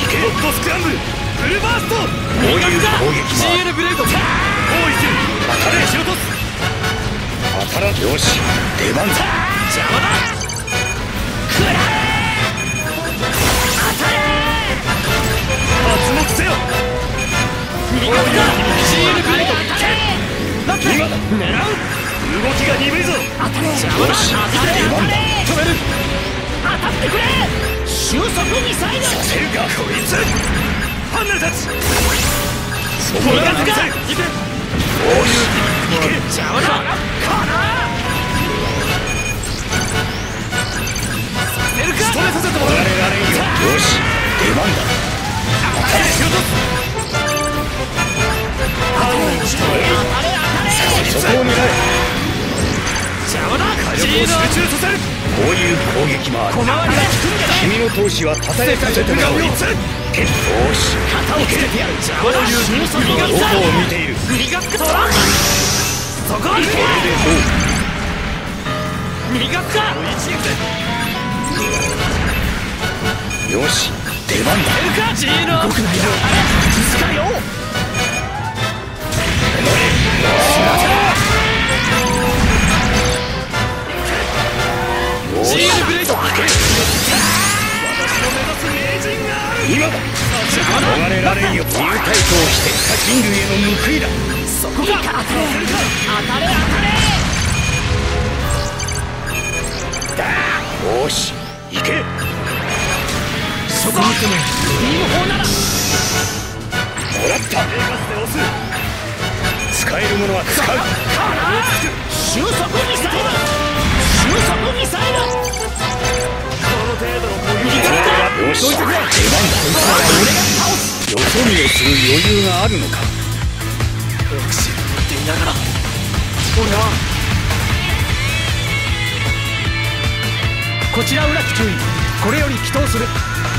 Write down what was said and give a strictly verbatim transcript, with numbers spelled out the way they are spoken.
けロッドスクランブルフルバースト。こういう攻撃も シーエル ブレード。こういけ当たれ。撃ち落とす。当たら。よし出番だ。邪魔だ。くらえ。当たれ。発目せよ。味方だ。 シーエル ブレード。ラッキー。今だ。狙う。動きが鈍いぞ。当たれ。邪魔だ。当たれ。出番だ。止める。当たってくれ。収束ミサイル。させるかこいつ。ファンネルたち。そこだ。行け。よし行け。邪魔だ。かな。させるか。仕留めさせてもらう。我られんよ。よし出番だ。当たれ。仕落とす。当たれ。当たれ。そこを狙え。邪魔だ。火力を集中させる。こういう攻撃もある。小回りが効くんじゃない。君の闘志はたたえさせてもらおう。よし肩をつけてやる。邪魔だ。こういうどこを見ている。磨くか。そこはこれでどう。磨くか。よし出番だ。ジーノ動くなよ。静かよ。シーエルブレイド。私の目指す名人がある。今だ。逃れられんよ。ニュータイプを否定した人類への報いだ。そこが当たれ。当たれ当たれ。だ。よし行け。そこに行くね。ビーム砲ならもらった。レガスで押す。使えるものは使う。収束ミサイル。収束ミサイル。この程度の攻撃だ。よし出番だ。俺が倒す。よそ見をする余裕があるのか。よしって言いながら俺はこちら裏機注意。これより祈祷する。